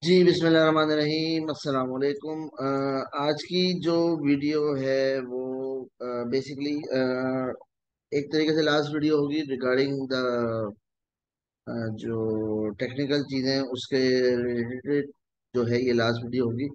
जी बिस्मिल्लाहिर्रहमानिर्रहीम अस्सलाम वालेकुम। आज की जो वीडियो है वो बेसिकली एक तरीके से लास्ट वीडियो होगी रिगार्डिंग द जो टेक्निकल चीज़ें उसके रिलेटेड जो है ये लास्ट वीडियो होगी।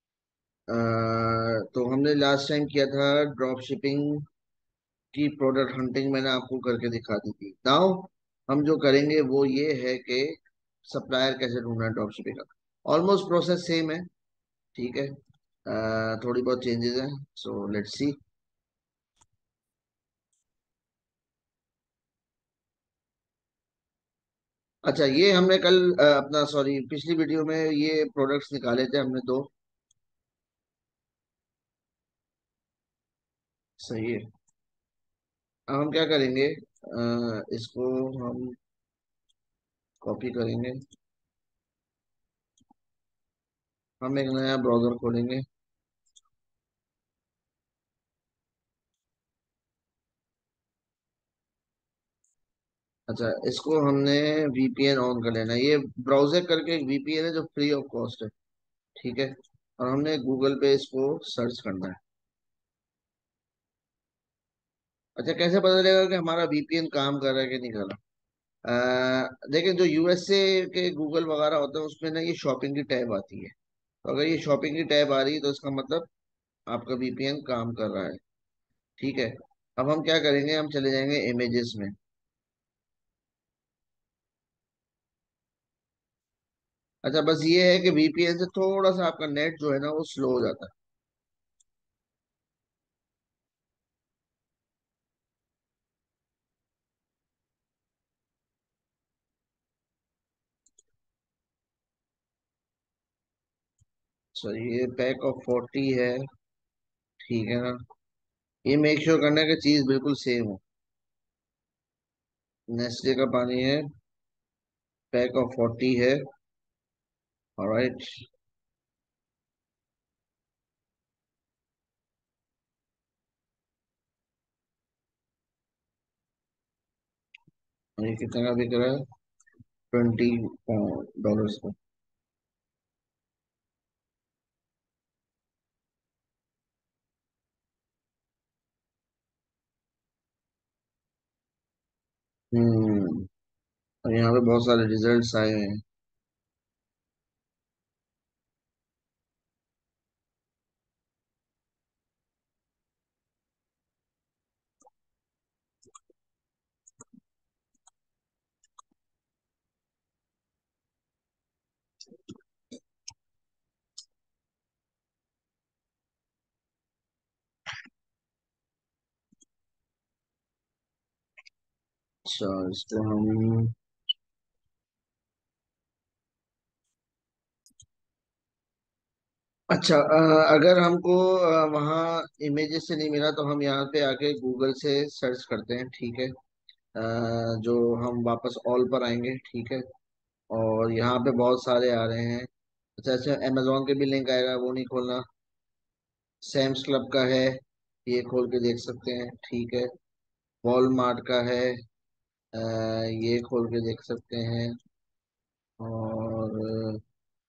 तो हमने लास्ट टाइम किया था ड्रॉप शिपिंग की प्रोडक्ट हंटिंग, मैंने आपको करके दिखा दी थी। नाउ हम जो करेंगे वो ये है कि सप्लायर कैसे ढूंढना है ड्रॉप शिपिंग का। ऑलमोस्ट प्रोसेस सेम है, ठीक है। थोड़ी बहुत चेंजेस हैं, सो लेट्स सी। अच्छा, ये हमने कल अपना सॉरी पिछली वीडियो में ये प्रोडक्ट्स निकाले थे हमने दो। सही है। अब हम क्या करेंगे, इसको हम कॉपी करेंगे। हम एक नया ब्राउजर खोलेंगे। अच्छा, इसको हमने वीपीएन ऑन कर लेना है। ये ब्राउजर करके एक वीपीएन है जो फ्री ऑफ कॉस्ट है, ठीक है। और हमने गूगल पे इसको सर्च करना है। अच्छा, कैसे पता चलेगा कि हमारा वीपीएन काम कर रहा है कि नहीं कर रहा? देखिए, जो यूएसए के गूगल वगैरह होते हैं उसमें ना ये शॉपिंग की टैब आती है। तो अगर ये शॉपिंग की टैब आ रही है तो इसका मतलब आपका वीपीएन काम कर रहा है, ठीक है। अब हम क्या करेंगे, हम चले जाएंगे इमेजेस में। अच्छा, बस ये है कि वीपीएन से थोड़ा सा आपका नेट जो है ना वो स्लो हो जाता है। सर, ये पैक ऑफ 40 है, ठीक है ना। ये मेक श्योर करना है कि चीज बिल्कुल सेम हो। नेस्ले का पानी है, पैक ऑफ 40 है। ऑलराइट। ये कितने का बिक रहा है? $20 का। हम्म। और यहाँ पे बहुत सारे रिजल्ट्स आए हैं। अच्छा, इसको हम अच्छा, अगर हमको वहाँ इमेजेस से नहीं मिला तो हम यहाँ पे आके गूगल से सर्च करते हैं, ठीक है। जो हम वापस ऑल पर आएंगे, ठीक है। और यहाँ पे बहुत सारे आ रहे हैं। अच्छा अच्छा, अमेजोन के भी लिंक आएगा, वो नहीं खोलना। सैम्स क्लब का है, ये खोल के देख सकते हैं, ठीक है। वॉलमार्ट का है, ये खोल के देख सकते हैं। और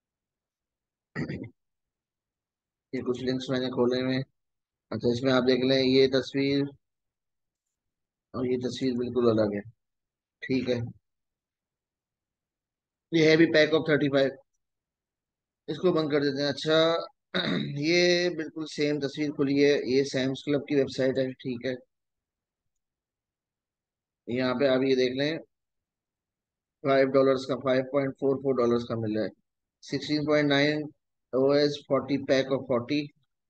ये कुछ लिंक्स मैंने खोले हुए हैं। अच्छा, इसमें आप देख लें, ये तस्वीर और ये तस्वीर बिल्कुल अलग है, ठीक है। ये है भी पैक ऑफ 35। इसको बंद कर देते हैं। अच्छा, ये बिल्कुल सेम तस्वीर खुली है, ये सैम्स क्लब की वेबसाइट है, ठीक है। यहाँ पे आप ये देख लें, $5 का, $5.44 का मिल रहा है। 16.9 OS 40 पैक ऑफ 40।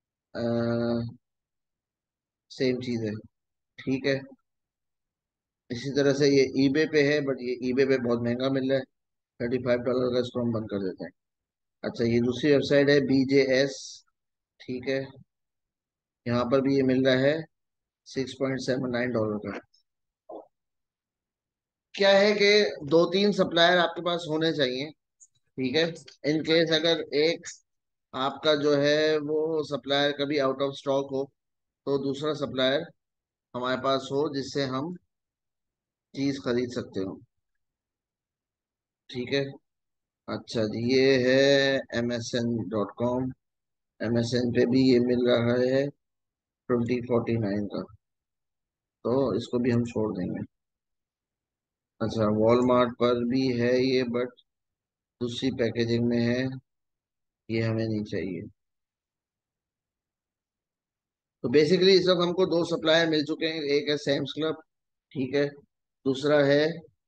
सेम चीज है, ठीक है। इसी तरह से ये ईबे पे है, बट ये ईबे पे बहुत महंगा मिल रहा है, $35 का। इसको हम बंद कर देते हैं। अच्छा, ये दूसरी वेबसाइट है BJS, ठीक है। यहाँ पर भी ये मिल रहा है $6.79 का। क्या है कि दो तीन सप्लायर आपके पास होने चाहिए, ठीक है। इन केस अगर एक आपका जो है वो सप्लायर कभी आउट ऑफ स्टॉक हो तो दूसरा सप्लायर हमारे पास हो जिससे हम चीज खरीद सकते हो, ठीक है। अच्छा जी, ये है MSN.com। MSN पे भी ये मिल रहा है 2049 का, तो इसको भी हम छोड़ देंगे। अच्छा, वॉलमार्ट पर भी है ये, बट दूसरी पैकेजिंग में है, ये हमें नहीं चाहिए। तो बेसिकली इस वक्त हमको दो सप्लायर मिल चुके हैं, एक है सैम्स क्लब, ठीक है, दूसरा है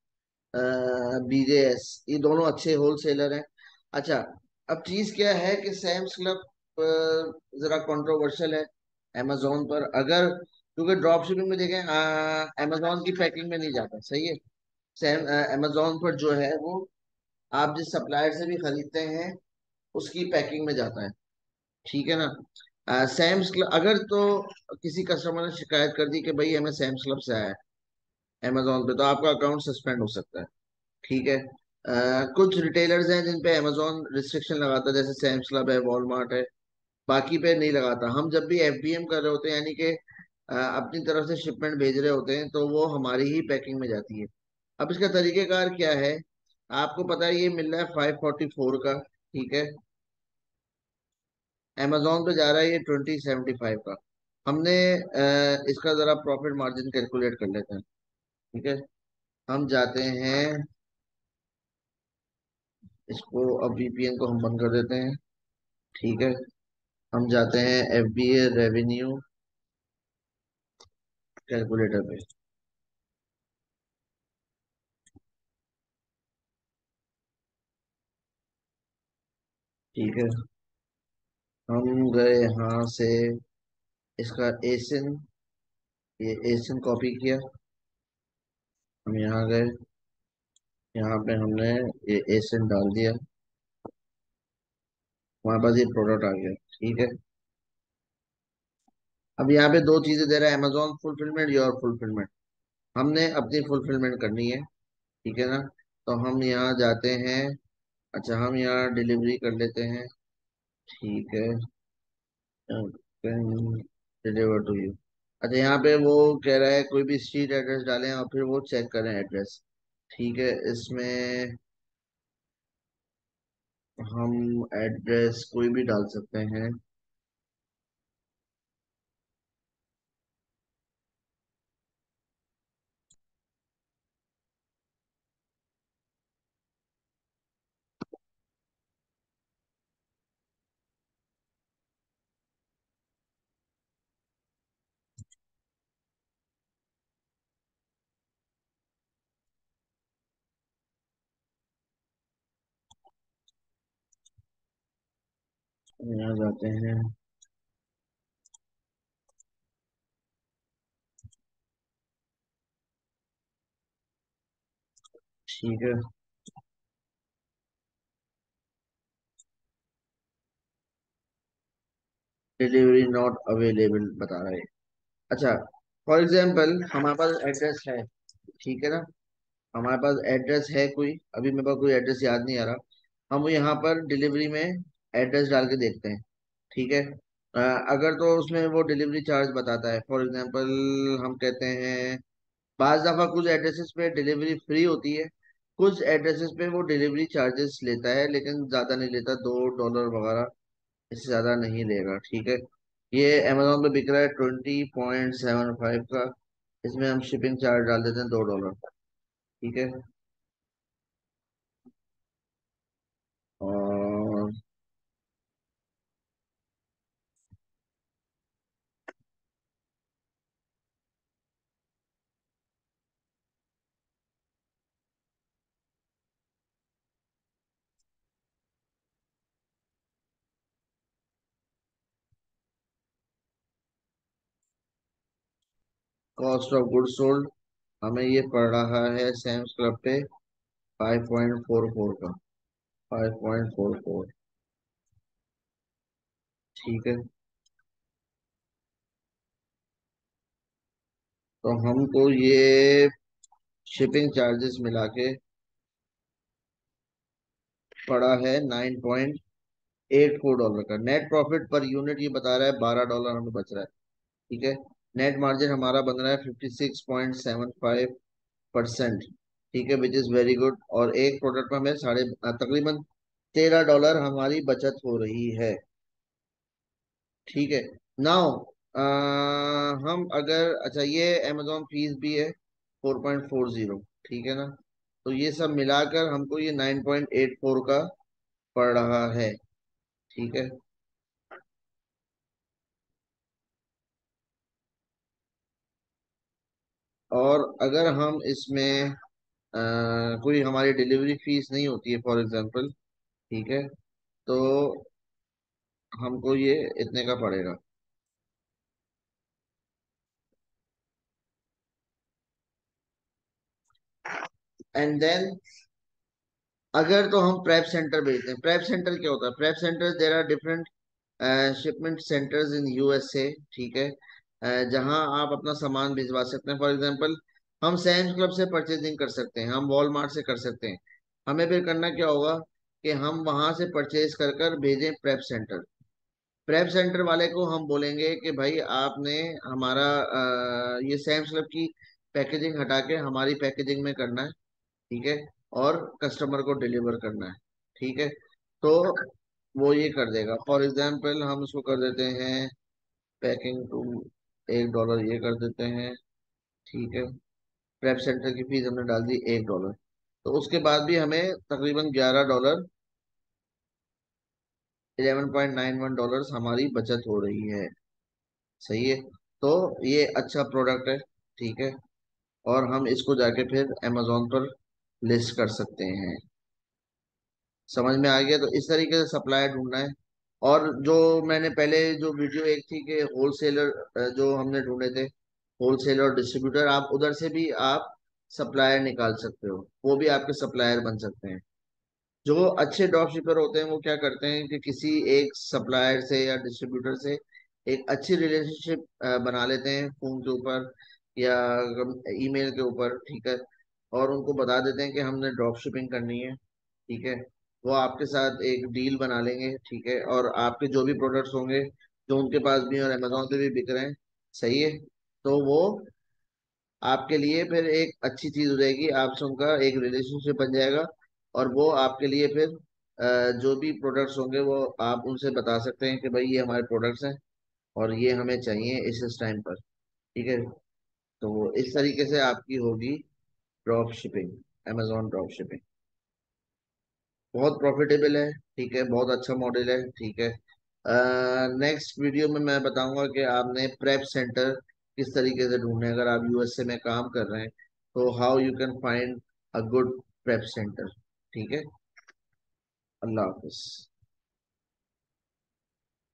BJS। ये दोनों अच्छे होलसेलर हैं। अच्छा, अब चीज क्या है कि सैम्स क्लब जरा कंट्रोवर्शियल है amazon पर, अगर क्योंकि ड्रॉप शिपिंग में देखें amazon की पैकिंग में नहीं जाता, सही है। सैम amazon पर जो है वो आप जिस सप्लायर से भी खरीदते हैं उसकी पैकिंग में जाता है, ठीक है ना। सैम्स क्लब अगर तो किसी कस्टमर ने शिकायत कर दी कि भाई हमें सैम्स क्लब से आया है amazon पे, तो आपका अकाउंट सस्पेंड हो सकता है, ठीक है। कुछ रिटेलर्स हैं जिन पे अमेजोन रिस्ट्रिक्शन लगाता है, जैसे सैम्स क्लब है, वॉलमार्ट है, बाकी पे नहीं लगाता। हम जब भी FBM कर रहे होते हैं, यानी कि अपनी तरफ से शिपमेंट भेज रहे होते हैं, तो वो हमारी ही पैकिंग में जाती है। अब इसका तरीकेकार क्या है, आपको पता है ये मिल रहा है 544 का, ठीक है। अमेजोन पे जा रहा है ये 2075 का। हमने इसका जरा प्रॉफिट मार्जिन कैलकुलेट कर लेते हैं, ठीक है। हम जाते हैं, इसको अब VPN को हम बंद कर देते हैं, ठीक है। हम जाते हैं FBA रेवेन्यू कैलकुलेटर पे, ठीक है। हम गए यहाँ से, इसका एसिन, ये एसिन कॉपी किया, हम यहाँ गए, यहाँ पे हमने ये एसिन डाल दिया, हमारे पास ये प्रोडक्ट आ गया, ठीक है। अब यहाँ पे दो चीजें दे रहा है, अमेजोन फुलफिलमेंट, योर फुलफिलमेंट। हमने अपनी फुलफिलमेंट करनी है, ठीक है ना। तो हम यहाँ जाते हैं, अच्छा हम यहाँ डिलीवरी कर लेते हैं, ठीक है। Deliver to you. अच्छा, यहाँ पे वो कह रहा है कोई भी स्ट्रीट एड्रेस डालें और फिर वो चेक करें एड्रेस, ठीक है। इसमें हम एड्रेस कोई भी डाल सकते हैं। यहाँ जाते हैं, ठीक है। डिलीवरी नॉट अवेलेबल बता रहा है। अच्छा, फॉर एग्जाम्पल हमारे पास एड्रेस है, ठीक है ना। हमारे पास एड्रेस है कोई, अभी मेरे पास कोई एड्रेस याद नहीं आ रहा, हम यहाँ पर डिलीवरी में एड्रेस डाल के देखते हैं, ठीक है। अगर तो उसमें वो डिलीवरी चार्ज बताता है, फॉर एग्जांपल हम कहते हैं, बाज दफा कुछ एड्रेसेस पे डिलीवरी फ्री होती है, कुछ एड्रेसेस पे वो डिलीवरी चार्जेस लेता है, लेकिन ज्यादा नहीं लेता, $2 वगैरह, इससे ज्यादा नहीं लेगा, ठीक है। ये अमेजोन पे बिक रहा है 20.75 का, इसमें हम शिपिंग चार्ज डाल देते हैं $2, ठीक है। और कॉस्ट ऑफ गुड सोल्ड हमें ये पड़ रहा है सैम्स क्लब पे 5.44 का, 5.44, ठीक है। तो हमको ये शिपिंग चार्जेस मिला के पड़ा है $9.84 का। नेट प्रॉफिट पर यूनिट ये बता रहा है $12 हमें बच रहा है, ठीक है। नेट मार्जिन हमारा बन रहा है 56.75%। ठीक है, विच इज वेरी गुड। और एक प्रोडक्ट में हमें तकरीबन $13 हमारी बचत हो रही है। ठीक है। नाउ हम अगर, अच्छा ये अमेजोन फीस भी है 4.40, ठीक है ना। तो ये सब मिलाकर हमको ये 9.84 का पड़ रहा है। ठीक है। और अगर हम इसमें कोई हमारी डिलीवरी फीस नहीं होती है फॉर एग्जांपल, ठीक है, तो हमको ये इतने का पड़ेगा। एंड देन अगर तो हम प्रेप सेंटर भेजते हैं। प्रेप सेंटर क्या होता है? Prep centre, there are different shipment centres in USA. ठीक है। जहां आप अपना सामान भिजवा सकते हैं। फॉर एग्जांपल, हम सैम्स क्लब से परचेजिंग कर सकते हैं, हम वॉलमार्ट से कर सकते हैं। हमें फिर करना क्या होगा कि हम वहां से परचेज कर कर भेजें प्रेप सेंटर। प्रेप सेंटर वाले को हम बोलेंगे कि भाई आपने हमारा ये सैम्स क्लब की पैकेजिंग हटा के हमारी पैकेजिंग में करना है। ठीक है। और कस्टमर को डिलीवर करना है। ठीक है। तो वो ये कर देगा। फॉर एग्जाम्पल हम उसको कर देते हैं पैकिंग टू $1 ये कर देते हैं। ठीक है। प्रेप सेंटर की फीस हमने डाल दी $1। तो उसके बाद भी हमें तकरीबन $11, $11.91 हमारी बचत हो रही है। सही है। तो ये अच्छा प्रोडक्ट है। ठीक है। और हम इसको जाके फिर अमेजोन पर लिस्ट कर सकते हैं। समझ में आ गया? तो इस तरीके से सप्लायर ढूंढना है। और जो मैंने पहले जो वीडियो एक थी कि होलसेलर जो हमने ढूंढे थे, होलसेलर और डिस्ट्रीब्यूटर, आप उधर से भी आप सप्लायर निकाल सकते हो, वो भी आपके सप्लायर बन सकते हैं। जो अच्छे ड्रॉप शिपर होते हैं वो क्या करते हैं कि किसी एक सप्लायर से या डिस्ट्रीब्यूटर से एक अच्छी रिलेशनशिप बना लेते हैं फोन के ऊपर या ईमेल के ऊपर। ठीक है। और उनको बता देते हैं कि हमने ड्रॉप शिपिंग करनी है। ठीक है। वो आपके साथ एक डील बना लेंगे। ठीक है। और आपके जो भी प्रोडक्ट्स होंगे जो उनके पास भी हैं और अमेजोन पे भी बिक रहे हैं, सही है, तो वो आपके लिए फिर एक अच्छी चीज हो जाएगी। आपसे उनका एक रिलेशनशिप बन जाएगा। और वो आपके लिए फिर जो भी प्रोडक्ट्स होंगे वो आप उनसे बता सकते हैं कि भाई ये हमारे प्रोडक्ट्स हैं और ये हमें चाहिए इस टाइम पर। ठीक है। तो वो इस तरीके से आपकी होगी drop shipping, Amazon drop shipping. बहुत प्रॉफिटेबल है। ठीक है। बहुत अच्छा मॉडल है। ठीक है। नेक्स्ट वीडियो में मैं बताऊंगा कि आपने प्रेप सेंटर किस तरीके से ढूंढने हैं। अगर आप यूएसए में काम कर रहे हैं तो how you can find a good prep centre. ठीक है। अल्लाह हाफिज।